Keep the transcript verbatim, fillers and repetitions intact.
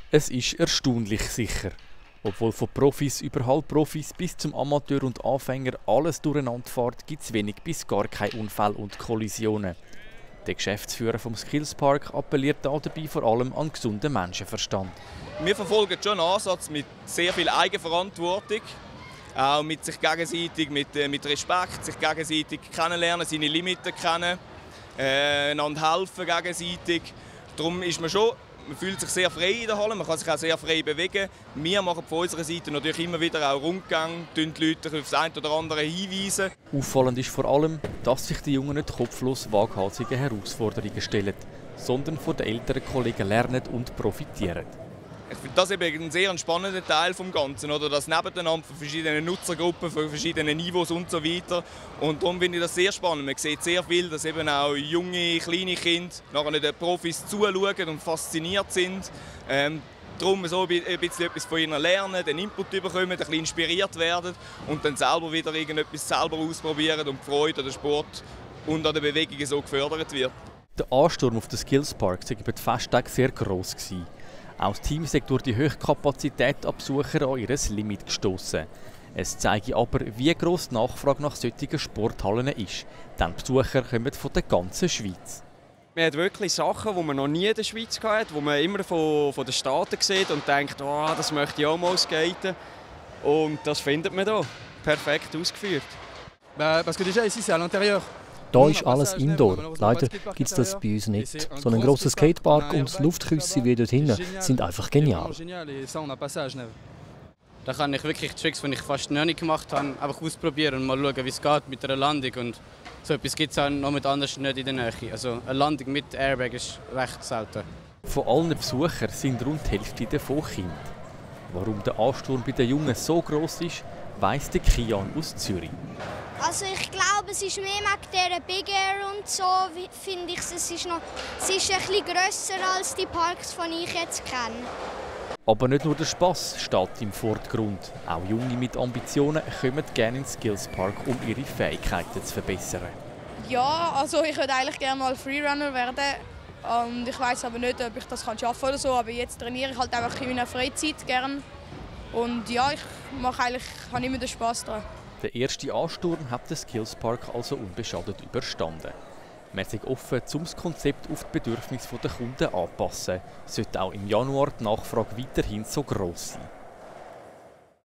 Es ist erstaunlich sicher. Obwohl von Profis über Halbprofis bis zum Amateur und Anfänger alles durcheinander fährt, gibt es wenig bis gar keine Unfälle und Kollisionen. Der Geschäftsführer vom Skillspark appelliert dabei vor allem an gesunden Menschenverstand. Wir verfolgen schon einen Ansatz mit sehr viel Eigenverantwortung, auch mit sich gegenseitig, mit, mit Respekt, sich gegenseitig kennenlernen, seine Limiten kennen, äh, einander helfen gegenseitig. Darum ist man schon, man fühlt sich sehr frei in der Halle, man kann sich auch sehr frei bewegen. Wir machen von unserer Seite natürlich immer wieder auch Rundgänge, die Leute auf das eine oder andere hinweisen. Auffallend ist vor allem, dass sich die Jungen nicht kopflos waghalsige Herausforderungen stellen, sondern von den älteren Kollegen lernen und profitieren. Ich finde das eben ein sehr spannender Teil des Ganzen, oder? Das Nebeneinander von verschiedenen Nutzergruppen, von verschiedenen Niveaus und so weiter. Und darum finde ich das sehr spannend. Man sieht sehr viel, dass eben auch junge, kleine Kinder nachher den Profis zuschauen und fasziniert sind. Ähm, darum so ein bisschen etwas von ihnen lernen, den Input bekommen, ein bisschen inspiriert werden und dann selber wieder irgendetwas selber ausprobieren und die Freude an den Sport und an den Bewegungen so gefördert wird. Der Ansturm auf den Skillspark war über die Festtage sehr gross. Auch das Team ist durch die hohe Kapazität an Besucher an ihr Limit gestossen. Es zeige aber, wie gross die Nachfrage nach solchen Sporthallen ist. Denn die Besucher kommen von der ganzen Schweiz. Man hat wirklich Sachen, die man noch nie in der Schweiz hatte, die man immer von, von den Staaten sieht und denkt, oh, das möchte ich auch mal skaten. Und das findet man hier. Perfekt ausgeführt. Bah, parce que déjà ici c'est à l'intérieur. Da ist alles Indoor. Leider gibt es das bei uns nicht. So ein grosser Skatepark und Luftküsse wie dort hinten sind einfach genial. Da kann ich wirklich Tricks, die ich fast noch nicht gemacht habe, einfach ausprobieren und mal schauen, wie es geht mit einer Landung. Und so etwas gibt es auch noch mit anders nicht in der Nähe. Also eine Landung mit Airbag ist recht selten. Von allen Besuchern sind rund die Hälfte davon Kinder. Warum der Ansturm bei den Jungen so gross ist, weiss der Kian aus Zürich. Also ich glaube, es ist mehr wegen dieser Big Air und so, finde ich, es ist, noch, es ist ein bisschen grösser als die Parks, die ich jetzt kenne. Aber nicht nur der Spass steht im Vordergrund. Auch Junge mit Ambitionen kommen gerne ins Skillspark, um ihre Fähigkeiten zu verbessern. Ja, also ich würde eigentlich gerne mal Freerunner werden. Und ich weiß aber nicht, ob ich das schaffen kann oder so. Aber jetzt trainiere ich halt einfach in meiner Freizeit gerne. Und ja, ich mache eigentlich, habe immer den Spass daran. Der erste Ansturm hat den Skillspark also unbeschadet überstanden. Man ist offen, um das Konzept auf die Bedürfnisse der Kunden anzupassen, sollte auch im Januar die Nachfrage weiterhin so gross sein.